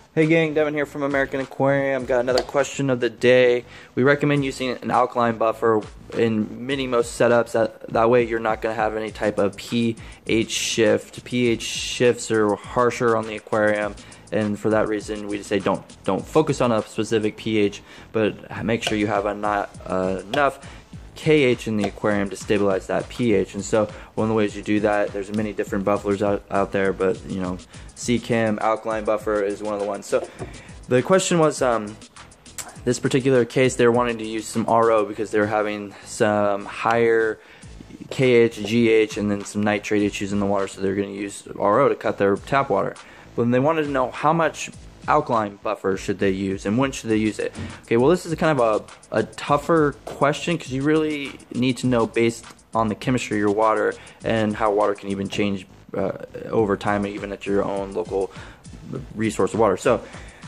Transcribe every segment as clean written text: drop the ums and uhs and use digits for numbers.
Hey gang, Devin here from American Aquarium. Got another question of the day. We recommend using an alkaline buffer in most setups. That way you're not going to have any type of pH shift. pH shifts are harsher on the aquarium, and for that reason we just say don't focus on a specific pH, but make sure you have enough KH in the aquarium to stabilize that pH. And so one of the ways you do that, there's many different buffers out there, but you know, CChem alkaline buffer is one of the ones. So the question was, this particular case, they're wanting to use some RO because they're having some higher KH, GH, and then some nitrate issues in the water, so they're going to use RO to cut their tap water. But then they wanted to know how much alkaline buffer should they use and when should they use it. Okay, well, this is kind of a tougher question because you really need to know based on the chemistry of your water and how water can even change over time, even at your own local resource of water. So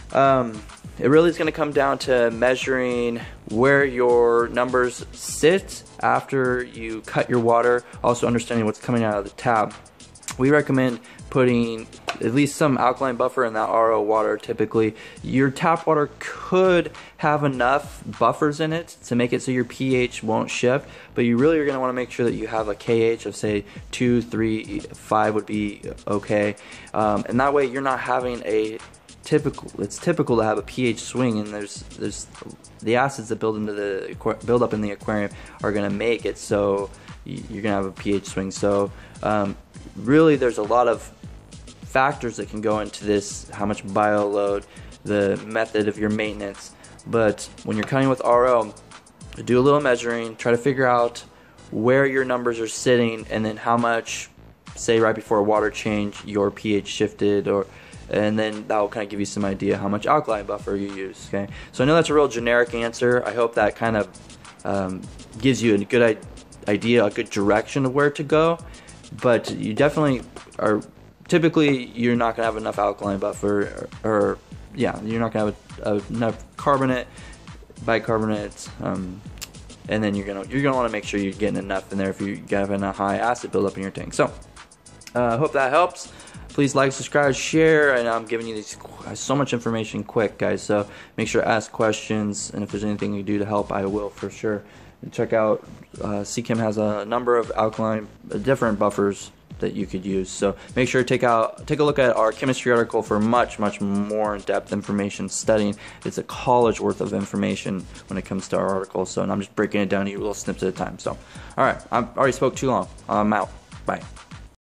it really is going to come down to measuring where your numbers sit after you cut your water, also understanding what's coming out of the tap. We recommend putting at least some alkaline buffer in that RO water. Typically, your tap water could have enough buffers in it to make it so your pH won't shift, but you really are going to want to make sure that you have a KH of say 2, 3, 5 would be okay, and that way you're not having a it's typical to have a pH swing, and there's the acids that build up in the aquarium are going to make it so you're going to have a pH swing. So really there's a lot of factors that can go into this, how much bio load, the method of your maintenance. But when you're cutting with RO, do a little measuring, try to figure out where your numbers are sitting, and then how much, say right before a water change, your pH shifted, and then that will kind of give you some idea how much alkaline buffer you use. Okay, so I know that's a real generic answer. I hope that kind of gives you a good idea, a good direction of where to go. But you definitely are, typically you're not going to have enough alkaline buffer, or yeah, you're not going to have enough carbonate, bicarbonate, and then you're gonna want to make sure you're getting enough in there if you're having a high acid buildup in your tank. So I hope that helps. Please like, subscribe, share, and I'm giving you so much information quick, guys. So make sure to ask questions, and if there's anything you do to help, I will for sure. And check out CChem has a number of alkaline different buffers that you could use. So make sure to take a look at our chemistry article for much more in-depth information studying. It's a college worth of information when it comes to our article. So, and I'm just breaking it down to you little snips at a time. So, all right, I've already spoke too long. I'm out. Bye.